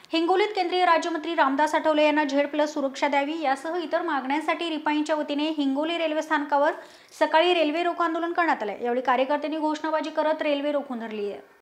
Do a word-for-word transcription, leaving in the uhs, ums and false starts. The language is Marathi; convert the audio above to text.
हिंगोलीत केंद्रीय राज्यमंत्री रामदास आठवले यांना झेड प्लस सुरक्षा द्यावी यासह इतर मागण्यांसाठी रिपाईंच्या वतीने हिंगोली रेल्वे स्थानकावर सकाळी रेल्वे रोको आंदोलन करण्यात आले। यावेळी कार्यकर्त्यांनी घोषणाबाजी करत रेल्वे रोखून धरली आहे।